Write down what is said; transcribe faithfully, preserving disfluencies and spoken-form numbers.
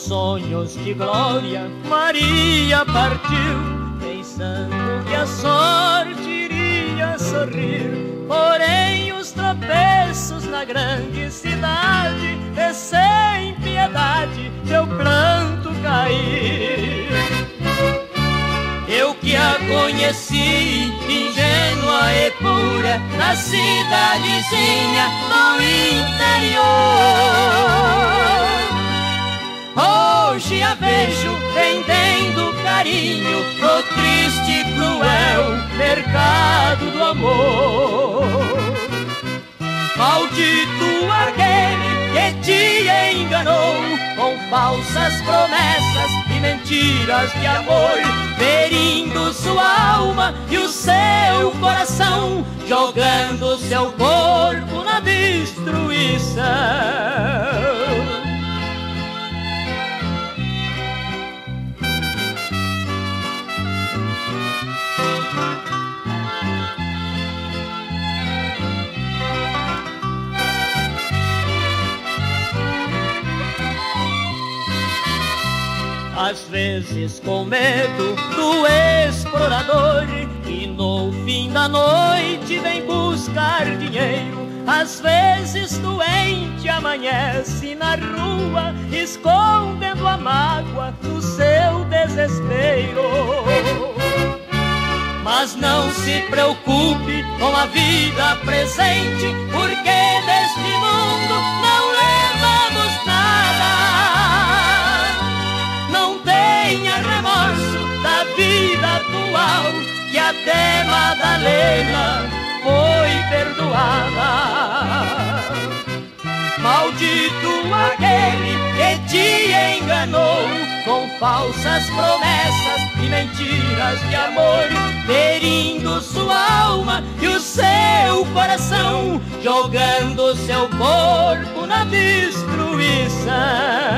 sonhos de glória, Maria partiu, pensando que a sorte iria sorrir. Porém os tropeços na grande cidade fez sem piedade seu pranto cair. Eu que a conheci, ingênua e pura, na cidadezinha do interior, hoje a vejo vendendo carinho no triste e cruel mercado do amor. Maldito aquele que te enganou com falsas promessas e mentiras de amor, ferindo sua alma e o seu coração, jogando seu corpo na destruição. Às vezes com medo do explorador, que no fim da noite vem buscar dinheiro. Às vezes doente amanhece na rua, escondendo a mágoa do seu desespero. Mas não se preocupe com a vida presente, porque deste mundo não levamos nada. Tenha remorso da vida atual, que até Madalena foi perdoada. Maldito aquele que te enganou com falsas promessas e mentiras de amor, ferindo sua alma e o seu coração, jogando seu corpo na destruição.